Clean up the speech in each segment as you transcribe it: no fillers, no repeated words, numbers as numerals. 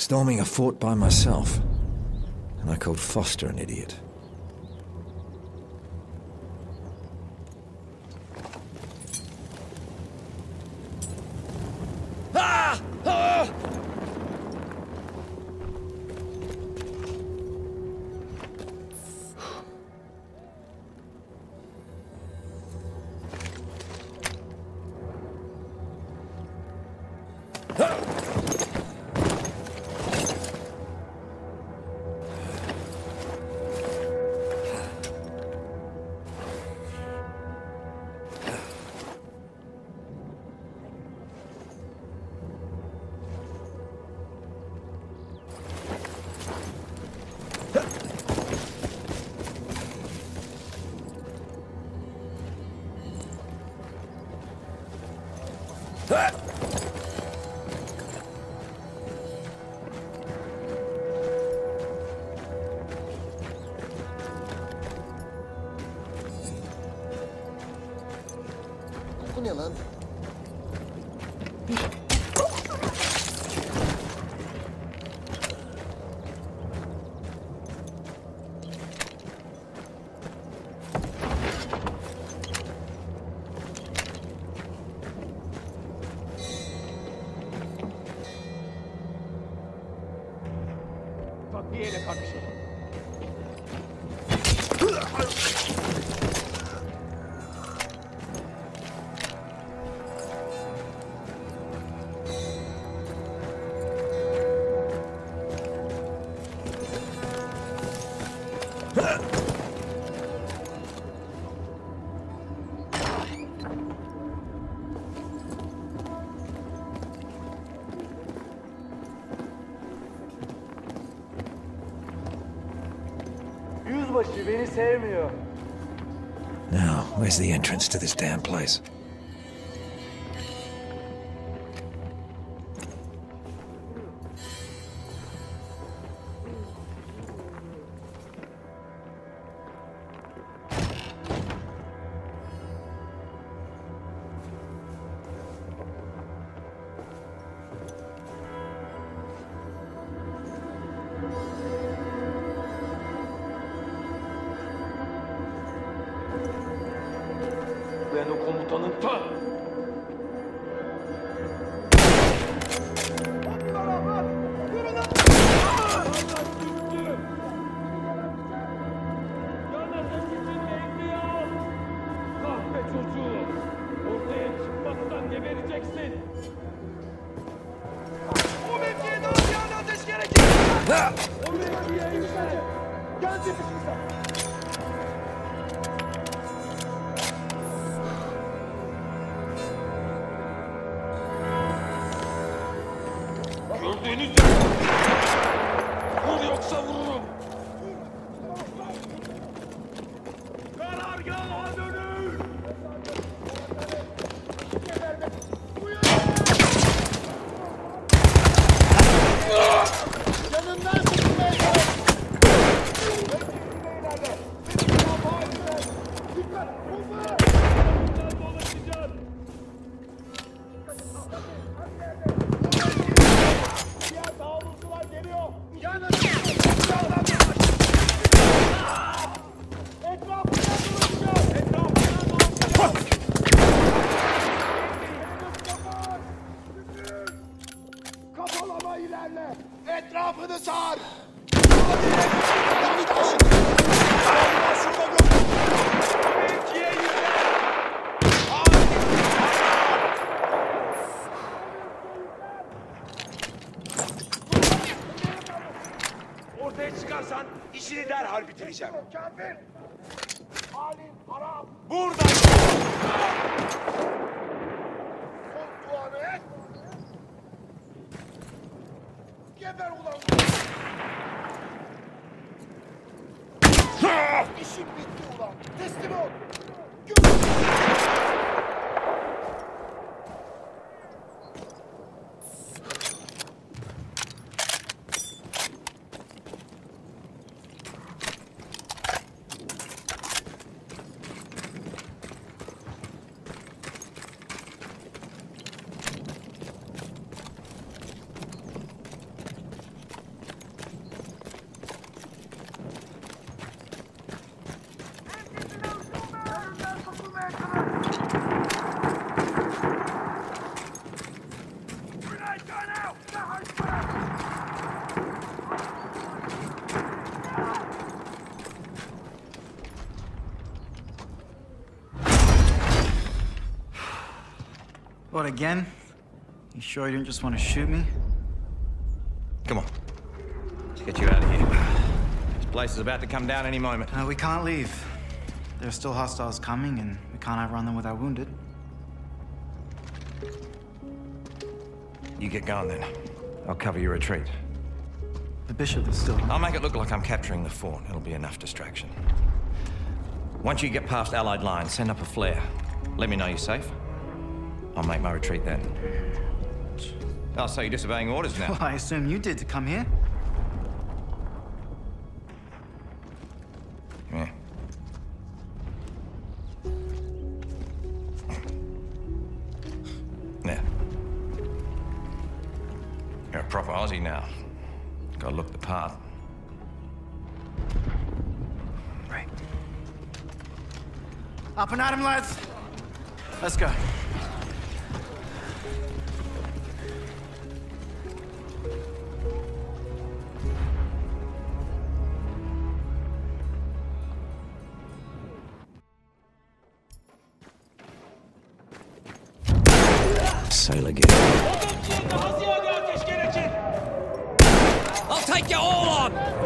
Storming a fort by myself. And I called Foster an idiot. Ah! Ah! Bu ne lan? Takviyeyle kardeşim. Yüzbaşı beni sevmiyor. Now, where's the entrance to this damn place? Ben o komutanın ta... Kahpe çocuğu! Ortaya çıkmazsan gebereceksin! O mevkiye doğru yana ateş gerekir! O mevkiye yükselecek! Gel tepişimizden! Gördüğünüz gibi! Vur yoksa vururum! Karargaha dönün! Yanından sıkılmayın! Dikkat! Hızlı! Dolaşacağız! Diğer dağılımcılar geliyor! Yanına! Etrafından dolaşacağız! Etrafından dolaşacağız! Kafalama ilerle! Etrafını sar! Lanet olsun! Şurada gör! Mevkiye yükle! Ortaya çıkarsan işini derhal bitireceğim. Kafir! Halin harap! Buradan! Son duanı et! Geber ulan! İşin bitti ulan! Teslim ol! What, again? You sure you didn't just want to shoot me? Come on. Let's get you out of here. This place is about to come down any moment. We can't leave. There are still hostiles coming, and we can't outrun them with our wounded. You get going then. I'll cover your retreat. The bishop is still... I'll make it look like I'm capturing the fort. It'll be enough distraction. Once you get past Allied lines, send up a flare. Let me know you're safe. I'll make my retreat then. Oh, so you're disobeying orders now? Well, I assume you did to come here. Yeah. Now. You're a proper Aussie now. Gotta look the part. Right. Up and at him, lads! Let's go. Sail again. I'll take you all on!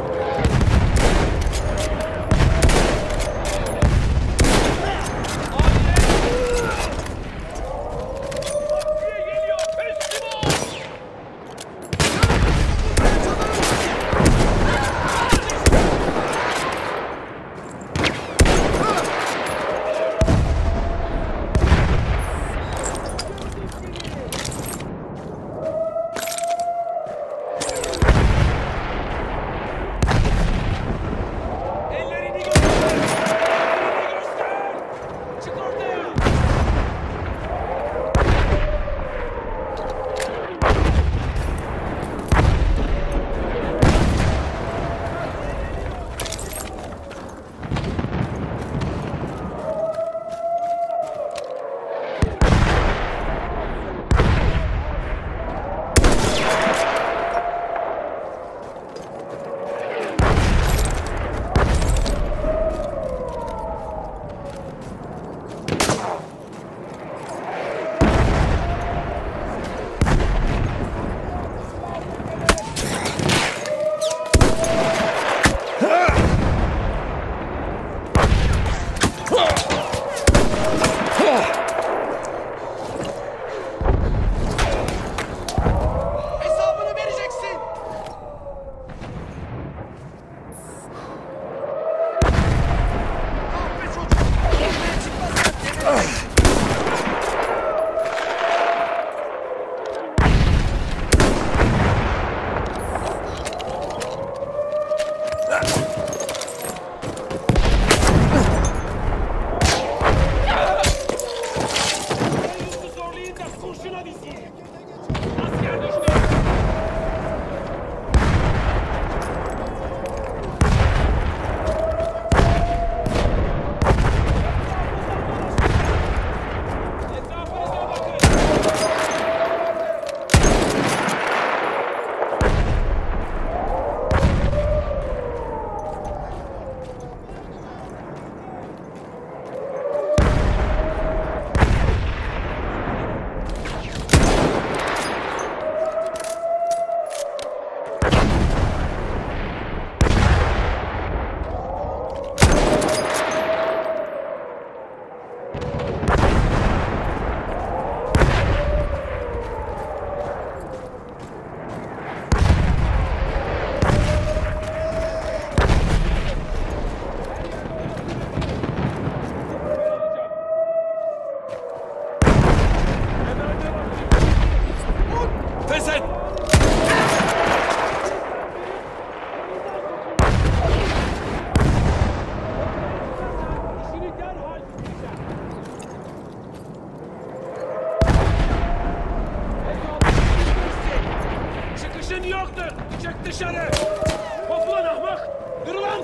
dışarı! Toplan ahmak! Dur lan!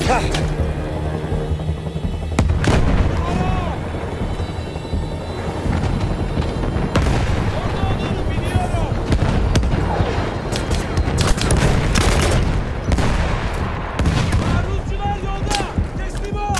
Taarruzcular yolda! Teslim ol!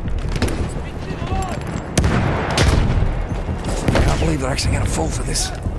I can't believe they're actually gonna fall for this.